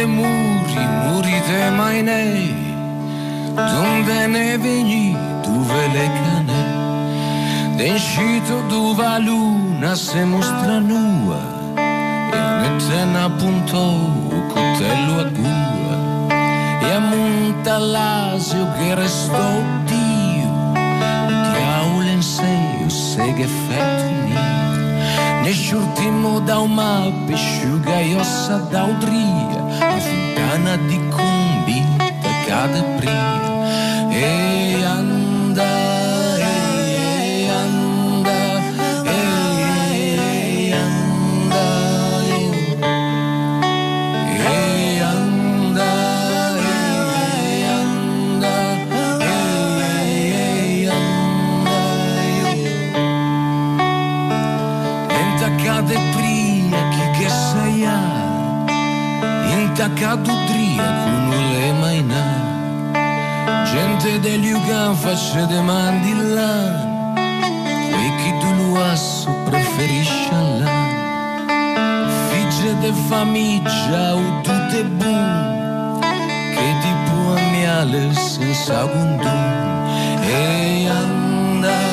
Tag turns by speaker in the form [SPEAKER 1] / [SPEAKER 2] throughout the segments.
[SPEAKER 1] de muri de mainei, donde ne veni, dove le cane, d'enscito dove la luna si mostra nua, e ne tena appunto o coltello a gua, e a monta l'asio che restò Dio, ti aule in sei, o se che fettini. Ne sciurtimmo da un mappi, sciuga e ossa da udria, a fontana di combi, da cade pria. E anda, e anda, e anda, e anda, e anda, e anda, cade pria chi che sei intaccato dria con le maina gente degli ugan faccia domandi là e chi tu lo asso preferisce là figlie de famiglia o tu te buon che ti può ammiare senza gundun e anda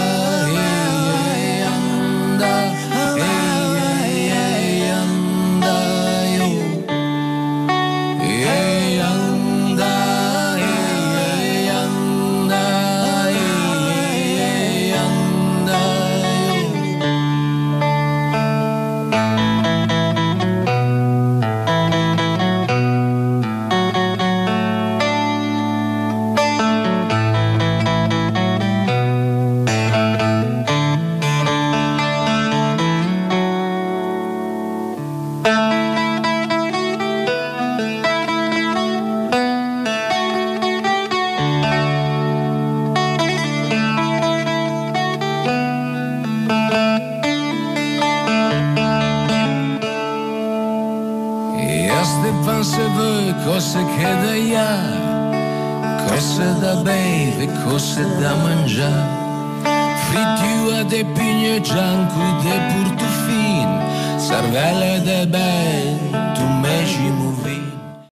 [SPEAKER 1] cose che da iar, cose da bere, cose da mangiare, frittura de pigne gianco de portofin, cervelle de ben, tu megi